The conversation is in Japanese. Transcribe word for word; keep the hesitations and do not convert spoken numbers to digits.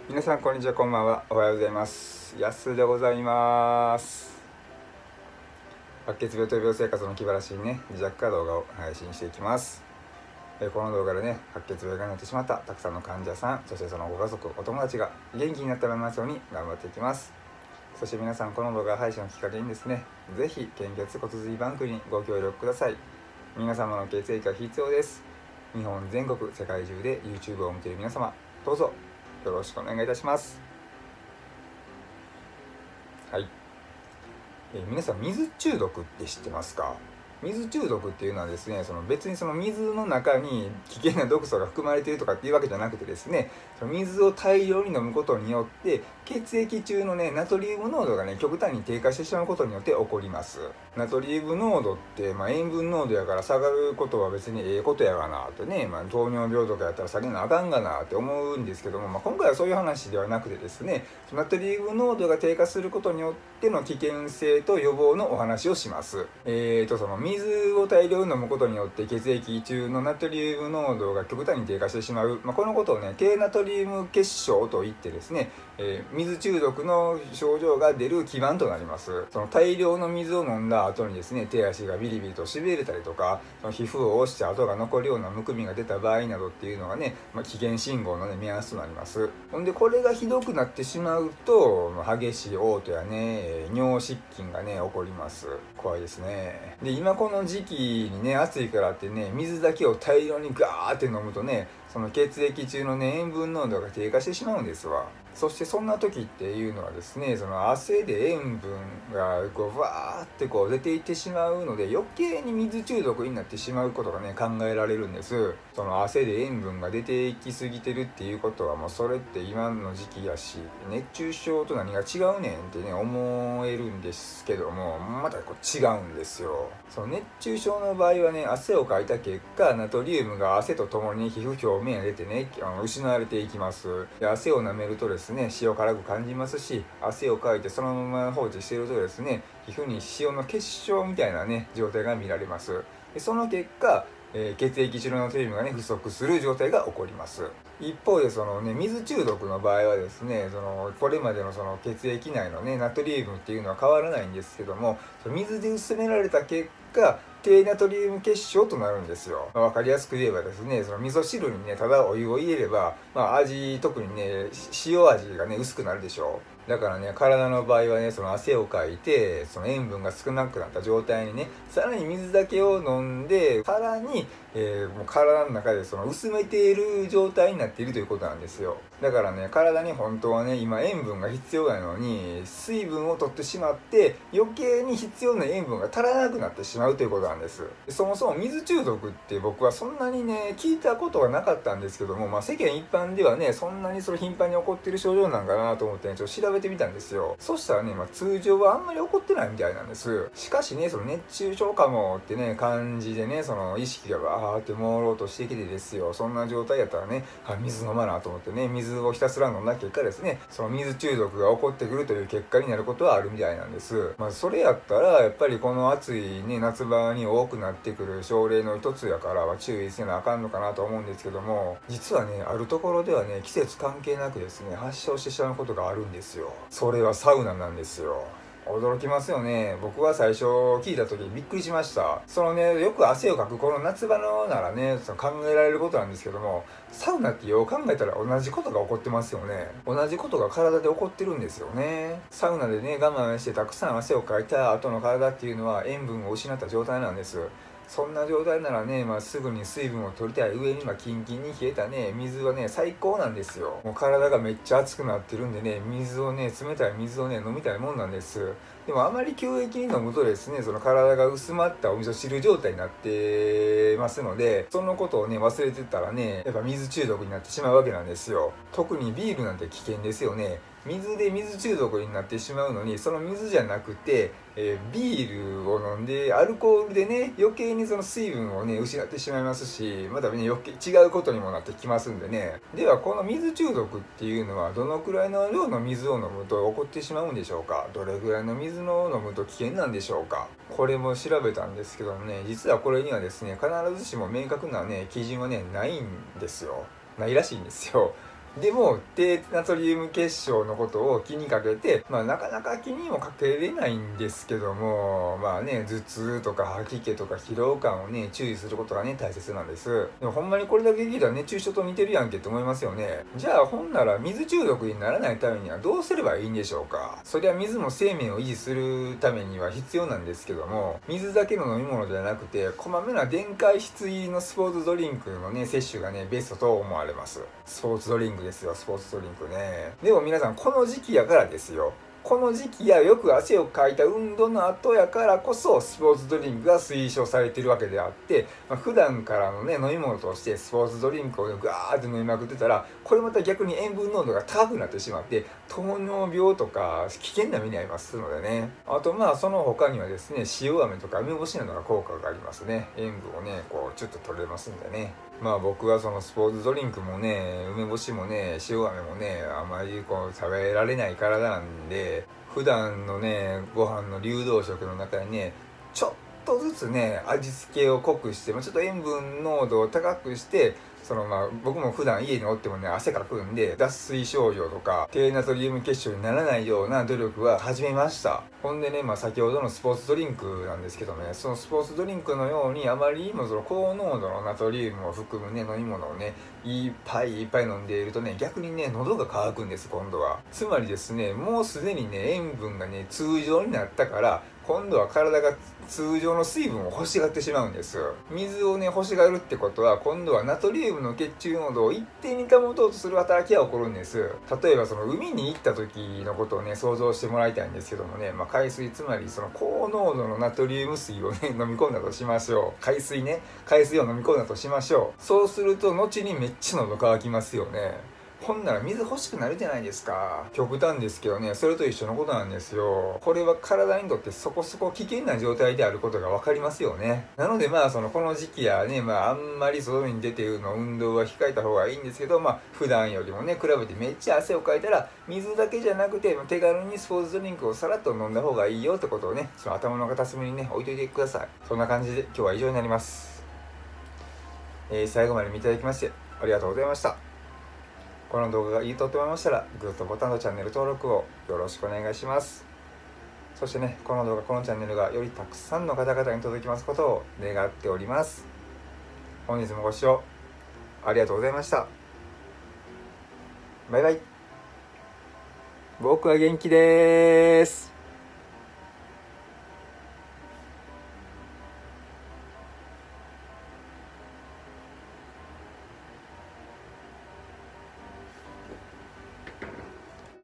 皆さんこんにちは、こんばんは。おはようございます。やすでございます。白血病と病生活の気晴らしにね、自宅から動画を配信していきます。えこの動画でね、白血病がなってしまったたくさんの患者さん、そしてそのご家族、お友達が元気になってもらいますように頑張っていきます。そして皆さん、この動画配信をきっかけにですね、ぜひ献血骨髄バンクにご協力ください。皆様の血液が必要です。日本全国、世界中で YouTube を見ている皆様、どうぞよろしくお願いいたします。はい、えー皆さん、水中毒って知ってますか？水中毒っていうのはですね、その別にその水の中に危険な毒素が含まれているとかっていうわけじゃなくてですね、その水を大量に飲むことによって血液中のねナトリウム濃度がね極端に低下してしまうことによって起こります。ナトリウム濃度って、まあ、塩分濃度やから下がることは別にええことやがなってね、まあ、糖尿病とかやったら下げなあかんがなって思うんですけども、まあ、今回はそういう話ではなくてですね、ナトリウム濃度が低下することによっての危険性と予防のお話をします。えーとその水を大量に飲むことによって血液中のナトリウム濃度が極端に低下してしまう、まあ、このことをね低ナトリウム結晶といってですね、えー、水中毒の症状が出る基盤となります。その大量の水を飲んだ後にですね、手足がビリビリとしびれたりとか、その皮膚を押して跡が残るようなむくみが出た場合などっていうのがね、まあ、危険信号の、ね、目安となります。ほんでこれがひどくなってしまうと、まあ、激しい嘔吐やね尿失禁がね起こります。怖いですね。で今この時期にね、暑いからってね水だけを大量にガーって飲むとね、その血液中のね塩分濃度が低下してしまうんですわ。そしてそんな時っていうのはですね、その汗で塩分がこうわーってこう出ていってしまうので、余計に水中毒になってしまうことがね考えられるんです。その汗で塩分が出ていきすぎてるっていうことは、もうそれって今の時期やし、熱中症と何が違うねんってね思えるんですけども、またこう違うんですよ。その熱中症の場合はね、汗をかいた結果ナトリウムが汗とともに、ね、皮膚表面へ出てねあの失われていきます。で汗を舐めるとですね塩辛く感じますし、汗をかいてそのまま放置しているとですね、皮膚に塩の結晶みたいなね状態が見られます。でその結果、えー、血液中のナトリウムがね不足する状態が起こります。一方でそのね水中毒の場合はですね、そのこれまでのその血液内のねナトリウムっていうのは変わらないんですけども、水で薄められた結果低ナトリウム結晶となるんですよ。まあ、分かりやすく言えばですね、その味噌汁にねただお湯を入れれば、まあ、味特にね塩味がね薄くなるでしょう。だからね体の場合はね、その汗をかいてその塩分が少なくなった状態にね、さらに水だけを飲んで、さらに、えー、もう体の中でその薄めている状態になっているということなんですよ。だからね体に本当はね今塩分が必要なのに水分を取ってしまって余計に必要な塩分が足らなくなってしまうということなんです。そもそも水中毒って僕はそんなにね聞いたことがなかったんですけども、まあ、世間一般ではねそんなにそれ頻繁に起こってる症状なんかなと思ってねちょっと調べてみたんですよ。そしたらね、まあ、通常はあんまり起こってないみたいなんです。しかしねその熱中症かもってね感じでね、その意識がバーって朦朧としてきてですよ、そんな状態やったらね、あ水飲まなと思ってね水をひたすら飲んだ結果ですね、その水中毒が起こってくるという結果になることはあるみたいなんです。まあそれやったらやっぱりこの暑いね夏場に多くなってくる症例の一つやからは注意せなあかんのかなと思うんですけども、実はねあるところではね季節関係なくですね発症してしまうことがあるんですよ。それはサウナなんですよ。驚きますよね。僕は最初聞いた時びっくりしました。そのねよく汗をかくこの夏場のならねその考えられることなんですけども、サウナってよう考えたら同じことが起こってますよね。同じことが体で起こってるんですよね。サウナでね我慢してたくさん汗をかいた後の体っていうのは塩分を失った状態なんです。そんな状態ならね、まあ、すぐに水分を取りたい上に、まあ、キンキンに冷えたね水はね最高なんですよ。もう体がめっちゃ熱くなってるんでね、水をね冷たい水をね飲みたいもんなんです。でもあまり急激に飲むとですね、その体が薄まったお味噌汁状態になってますので、そのことをね忘れてたらねやっぱ水中毒になってしまうわけなんですよ。特にビールなんて危険ですよね。水で水中毒になってしまうのに、その水じゃなくて、えー、ビールを飲んでアルコールでね余計にその水分をね失ってしまいますし、またね余計違うことにもなってきますんでね。ではこの水中毒っていうのはどのくらいの量の水を飲むと起こってしまうんでしょうか。どれぐらいの水を飲むと危険なんでしょうか。これも調べたんですけどもね、実はこれにはですね必ずしも明確なね基準はねないんですよ。ないらしいんですよ。 でも低ナトリウム結晶のことを気にかけて、まあなかなか気にもかけれないんですけども、まあね、頭痛とか吐き気とか疲労感をね、注意することがね、大切なんです。でもほんまにこれだけ聞いたら熱中症と似てるやんけって思いますよね。じゃあほんなら水中毒にならないためにはどうすればいいんでしょうか。そりゃ水も生命を維持するためには必要なんですけども、水だけの飲み物ではなくて、こまめな電解質入りのスポーツドリンクのね、摂取がね、ベストと思われます。スポーツドリンクですよ、スポーツドリンクね。でも皆さん、この時期やからですよ。この時期やよく汗をかいた運動の後やからこそスポーツドリンクが推奨されているわけであって、まあ、普段からのね飲み物としてスポーツドリンクをガーって飲みまくってたら、これまた逆に塩分濃度が高くなってしまって糖尿病とか危険な目に遭いますのでね。あとまあその他にはですね、塩飴とか梅干しなどが効果がありますね。塩分をねこうちょっと取れますんでね。まあ僕はそのスポーツドリンクもね、梅干しもね、塩飴もね、あまりこう食べられない体なんで、普段のね、ご飯の流動食の中にね、ちょっとずつね、味付けを濃くして、ちょっと塩分濃度を高くして、そのまあ僕も普段家におってもね汗かくんで脱水症状とか低ナトリウム結晶にならないような努力は始めました。ほんでね、まあ先ほどのスポーツドリンクなんですけどね、そのスポーツドリンクのようにあまりにもその高濃度のナトリウムを含むね飲み物をねいっぱいいっぱい飲んでいるとね、逆にね喉が渇くんです。今度はつまりですね、もうすでにね塩分がね通常になったから、今度は体が通常の水分を欲しがってしまうんです。水をね欲しがるってことは、今度はナトリウムの血中濃度を一定に保とうとする働きが起こるんです。例えばその海に行った時のことをね想像してもらいたいんですけどもね、まあ、海水、つまりその高濃度のナトリウム水をね飲み込んだとしましょう。海水ね海水を飲み込んだとしましょう。そうすると後にめっちゃ喉乾きますよね。ほんなら水欲しくなるじゃないですか。極端ですけどね、それと一緒のことなんですよ。これは体にとってそこそこ危険な状態であることが分かりますよね。なのでまあそのこの時期やね、まああんまり外に出ての運動は控えた方がいいんですけど、まあ普段よりもね比べてめっちゃ汗をかいたら、水だけじゃなくて手軽にスポーツドリンクをさらっと飲んだ方がいいよってことをね、その頭の片隅にね置いといてください。そんな感じで今日は以上になります。えー、最後まで見ていただきましてありがとうございました。この動画がいいと思いましたら、グッドボタンとチャンネル登録をよろしくお願いします。そしてね、この動画、このチャンネルがよりたくさんの方々に届きますことを願っております。本日もご視聴ありがとうございました。バイバイ。僕は元気です。